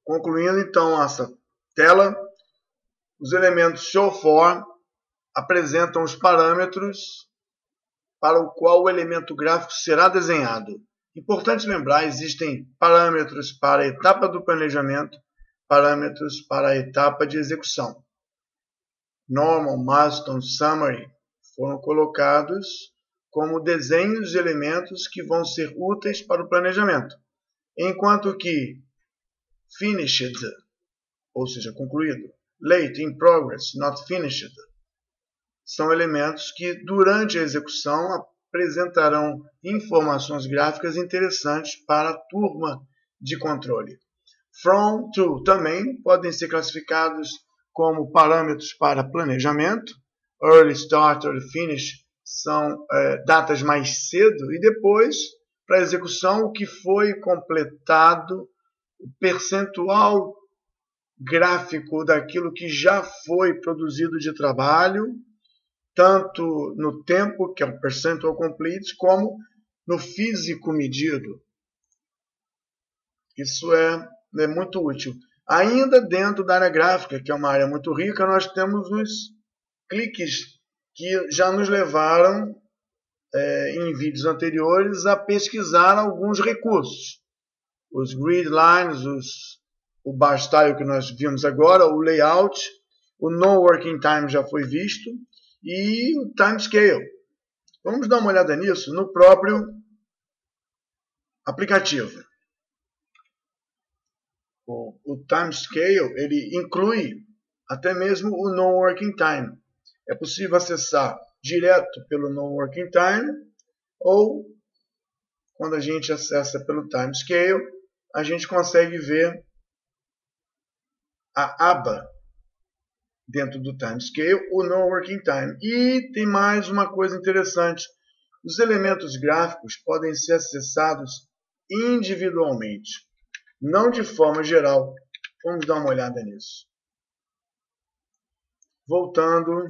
Concluindo então essa tela, os elementos show_for apresentam os parâmetros para o qual o elemento gráfico será desenhado. Importante lembrar, existem parâmetros para a etapa do planejamento, parâmetros para a etapa de execução. Normal, Milestone, Summary foram colocados como desenhos de elementos que vão ser úteis para o planejamento, enquanto que Finished, ou seja, concluído, Late, In Progress, Not Finished, são elementos que, durante a execução, apresentarão informações gráficas interessantes para a turma de controle. From, to também podem ser classificados como parâmetros para planejamento. Early Start, Early Finish são datas mais cedo, e depois, para a execução, o que foi completado, o percentual gráfico daquilo que já foi produzido de trabalho, tanto no tempo, que é o percentual complete, como no físico medido. Isso é muito útil. Ainda dentro da área gráfica, que é uma área muito rica, nós temos os cliques que já nos levaram, em vídeos anteriores, a pesquisar alguns recursos. Os grid lines, o bar style que nós vimos agora, o layout, o no working time já foi visto, e o timescale. Vamos dar uma olhada nisso no próprio aplicativo. O timescale, ele inclui até mesmo o no working time. É possível acessar direto pelo no working time, ou quando a gente acessa pelo timescale, a gente consegue ver a aba dentro do timescale, o no working time. E tem mais uma coisa interessante. Os elementos gráficos podem ser acessados individualmente, não de forma geral. Vamos dar uma olhada nisso. Voltando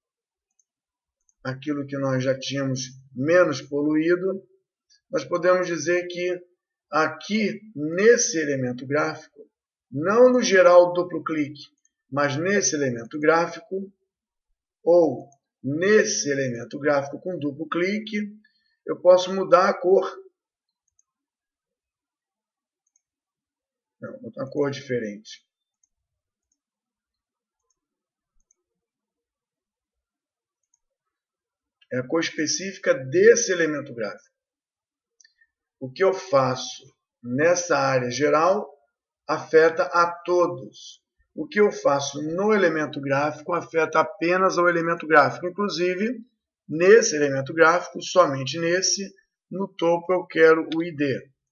àquilo que nós já tínhamos menos poluído, nós podemos dizer que aqui nesse elemento gráfico, não no geral duplo clique, mas nesse elemento gráfico, ou nesse elemento gráfico com duplo clique, eu posso mudar a cor. Não, uma cor diferente. É a cor específica desse elemento gráfico. O que eu faço nessa área geral afeta a todos. O que eu faço no elemento gráfico afeta apenas ao elemento gráfico. Inclusive, nesse elemento gráfico, somente nesse, no topo eu quero o ID.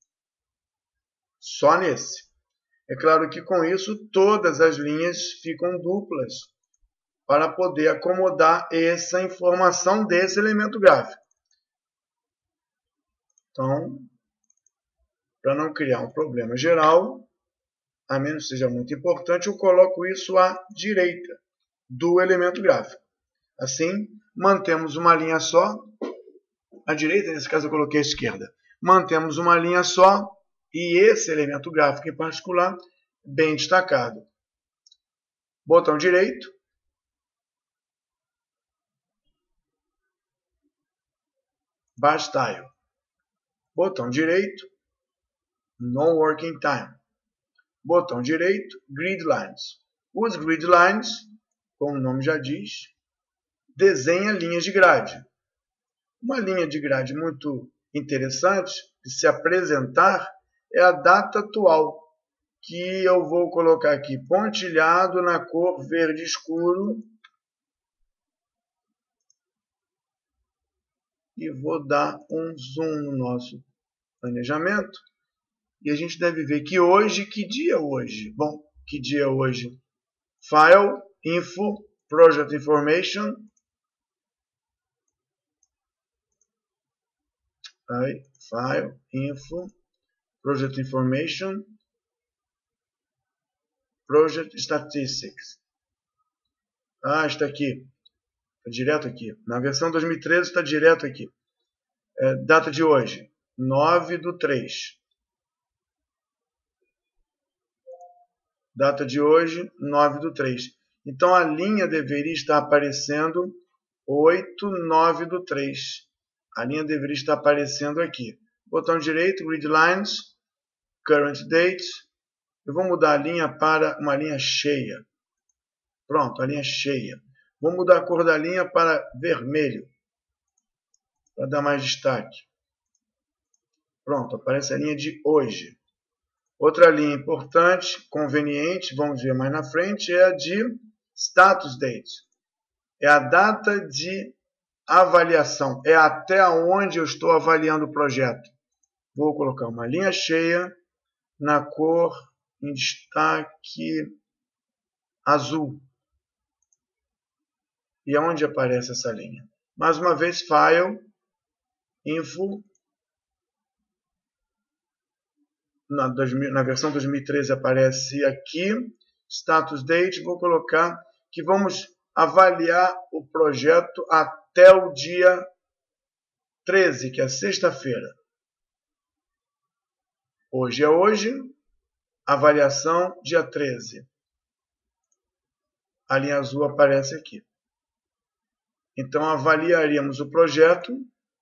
Só nesse. É claro que com isso todas as linhas ficam duplas para poder acomodar essa informação desse elemento gráfico. Então, para não criar um problema geral, a menos que seja muito importante, eu coloco isso à direita do elemento gráfico. Assim, mantemos uma linha só. À direita, nesse caso eu coloquei à esquerda. Mantemos uma linha só e esse elemento gráfico em particular bem destacado. Botão direito. Bar style. Botão direito. No working time. Botão direito, Grid Lines. Os Grid Lines, como o nome já diz, desenha linhas de grade. Uma linha de grade muito interessante de se apresentar é a data atual, que eu vou colocar aqui pontilhado na cor verde escuro. E vou dar um zoom no nosso planejamento. E a gente deve ver que hoje, que dia é hoje? Bom, que dia é hoje? File, Info, Project Information. Aí, File, Info, Project Information, Project Statistics. Ah, está aqui. Está direto aqui. Na versão 2013 está direto aqui. Data de hoje, 9/3. Data de hoje, 9/3. Então, a linha deveria estar aparecendo 8/9/3. A linha deveria estar aparecendo aqui. Botão direito, Grid Lines, Current Date. Eu vou mudar a linha para uma linha cheia. Pronto, a linha cheia. Vou mudar a cor da linha para vermelho, para dar mais destaque. Pronto, aparece a linha de hoje. Outra linha importante, conveniente, vamos ver mais na frente, é a de Status Date. É a data de avaliação. É até onde eu estou avaliando o projeto. Vou colocar uma linha cheia na cor em destaque azul. E aonde aparece essa linha? Mais uma vez, File, Info. Na versão 2013 aparece aqui, Status Date. Vou colocar que vamos avaliar o projeto até o dia 13, que é sexta-feira. Hoje é hoje, avaliação dia 13. A linha azul aparece aqui. Então, avaliaríamos o projeto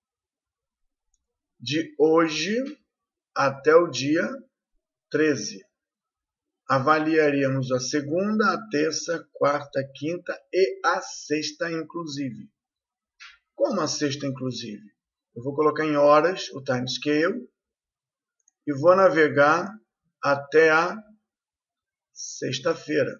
de hoje até o dia 13. Avaliaríamos a segunda, a terça, quarta, quinta e a sexta, inclusive. Como a sexta, inclusive? Eu vou colocar em horas o timescale e vou navegar até a sexta-feira.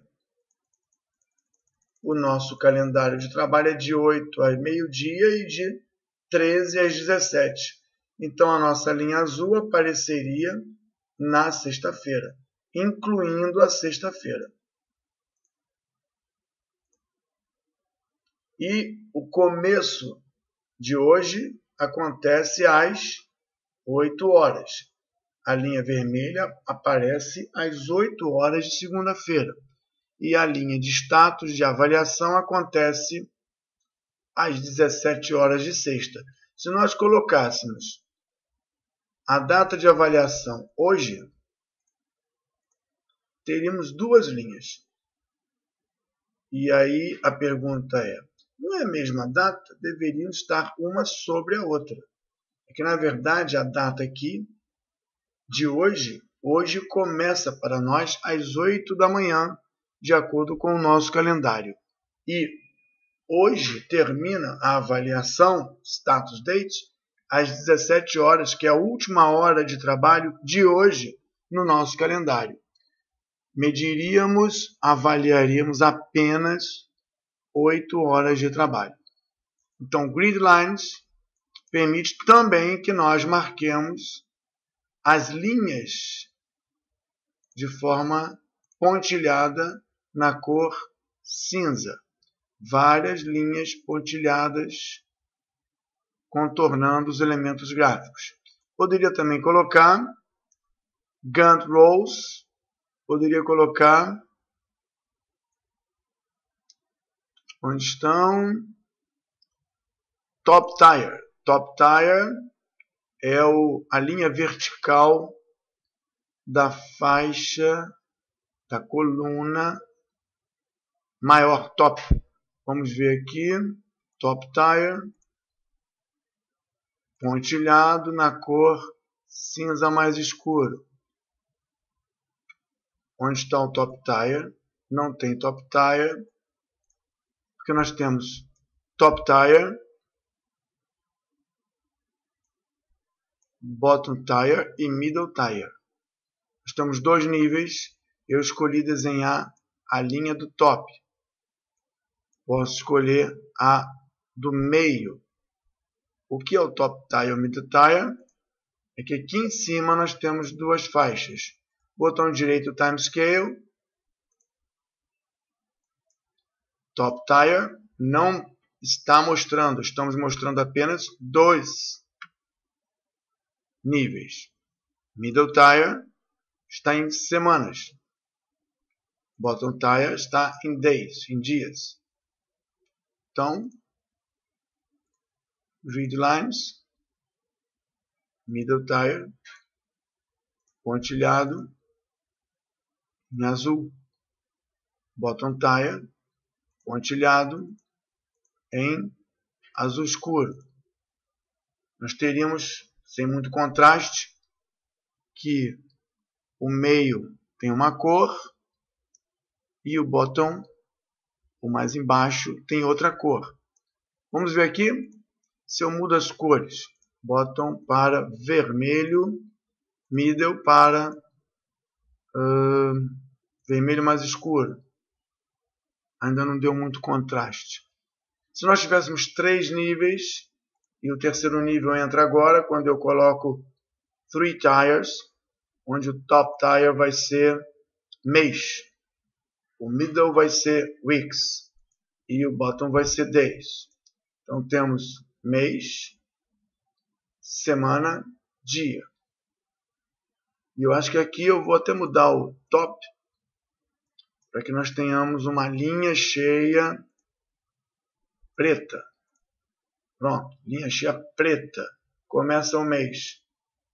O nosso calendário de trabalho é de 8 ao meio-dia e de 13 às 17. Então, a nossa linha azul apareceria na sexta-feira, incluindo a sexta-feira. E o começo de hoje acontece às 8 horas. A linha vermelha aparece às 8 horas de segunda-feira. E a linha de status de avaliação acontece às 17 horas de sexta. Se nós colocássemos a data de avaliação hoje, teríamos duas linhas. E aí a pergunta é, não é a mesma data? Deveriam estar uma sobre a outra. É que, na verdade, a data aqui de hoje começa para nós às 8 da manhã, de acordo com o nosso calendário. E hoje termina a avaliação, Status Date, às 17 horas, que é a última hora de trabalho de hoje no nosso calendário. Avaliaríamos apenas 8 horas de trabalho. Então, Grid Lines permite também que nós marquemos as linhas de forma pontilhada na cor cinza. Várias linhas pontilhadas contornando os elementos gráficos. Poderia também colocar Gantt Rows, poderia colocar onde estão Top Tire. Top Tire é a linha vertical da faixa, da coluna maior, top. Vamos ver aqui, Top Tire, pontilhado na cor cinza mais escuro. Onde está o Top Tire? Não tem Top Tire, porque nós temos Top Tire, Bottom Tire e Middle Tire. Nós temos dois níveis. Eu escolhi desenhar a linha do top. Posso escolher a do meio. O que é o Top Tire e o Middle Tire? É que aqui em cima nós temos duas faixas. Botão direito Timescale. Top Tire não está mostrando. Estamos mostrando apenas dois níveis. Middle Tire está em semanas. Bottom Tire está em days, em dias. Então, Grid Lines, Middle Tire, pontilhado em azul. bottom tier, pontilhado em azul escuro. Nós teríamos, sem muito contraste, que o meio tem uma cor e o bottom, o mais embaixo, tem outra cor. Vamos ver aqui se eu mudo as cores. Bottom para vermelho, middle para vermelho mais escuro. Ainda não deu muito contraste. Se nós tivéssemos 3 níveis, e o terceiro nível entra agora, quando eu coloco 3 tires, onde o top tire vai ser mês, o middle vai ser weeks e o bottom vai ser days. Então temos mês, semana, dia. E eu acho que aqui eu vou até mudar o top para que nós tenhamos uma linha cheia preta. Pronto, linha cheia preta. Começa o mês.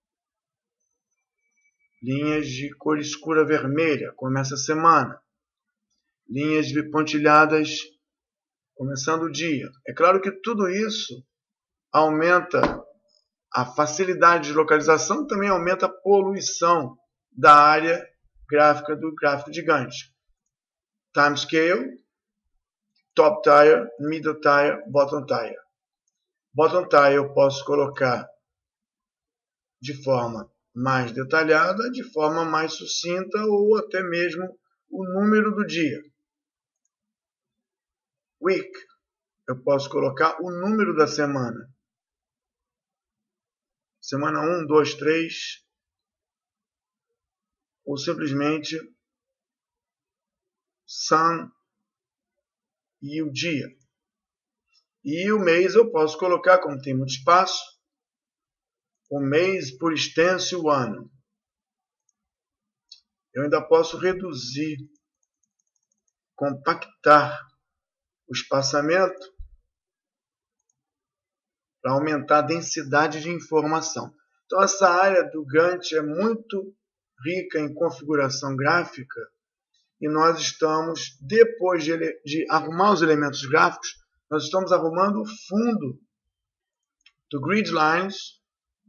Linhas de cor escura vermelha. Começa a semana. Linhas pontilhadas começando o dia. É claro que tudo isso aumenta a facilidade de localização, também aumenta a poluição da área gráfica do gráfico de Gantt. Timescale, top tire, middle tire, bottom tire. Bottom tire eu posso colocar de forma mais detalhada, de forma mais sucinta ou até mesmo o número do dia. Week, eu posso colocar o número da semana. Semana 1, 2, 3, ou simplesmente sun e o dia. E o mês eu posso colocar, como tem muito espaço, o mês por extenso e o ano. Eu ainda posso reduzir, compactar o espaçamento para aumentar a densidade de informação. Então essa área do Gantt é muito rica em configuração gráfica e nós estamos, depois de arrumar os elementos gráficos, nós estamos arrumando o fundo do Grid Lines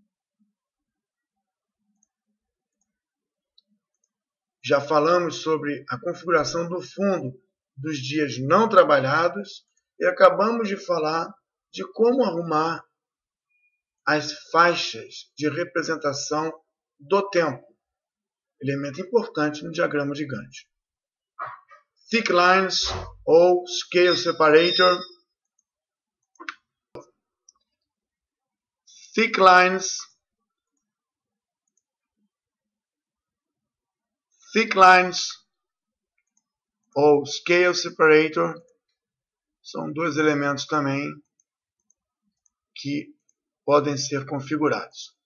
já falamos sobre a configuração do fundo dos dias não trabalhados e acabamos de falar de como arrumar as faixas de representação do tempo, elemento importante no diagrama de Gantt. Thick Lines ou Scale Separator. Thick Lines ou Scale Separator são dois elementos também que podem ser configurados.